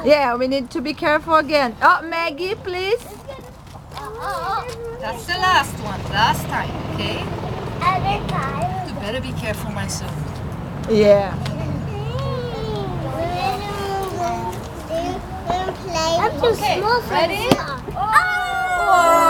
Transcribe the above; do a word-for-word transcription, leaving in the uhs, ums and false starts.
Yeah, we need to be careful again. Oh, Maggie, please. That's the last one. Last time, okay? Every time. You better be careful, my son. Yeah. I'm too Okay, small for ready? this. Oh!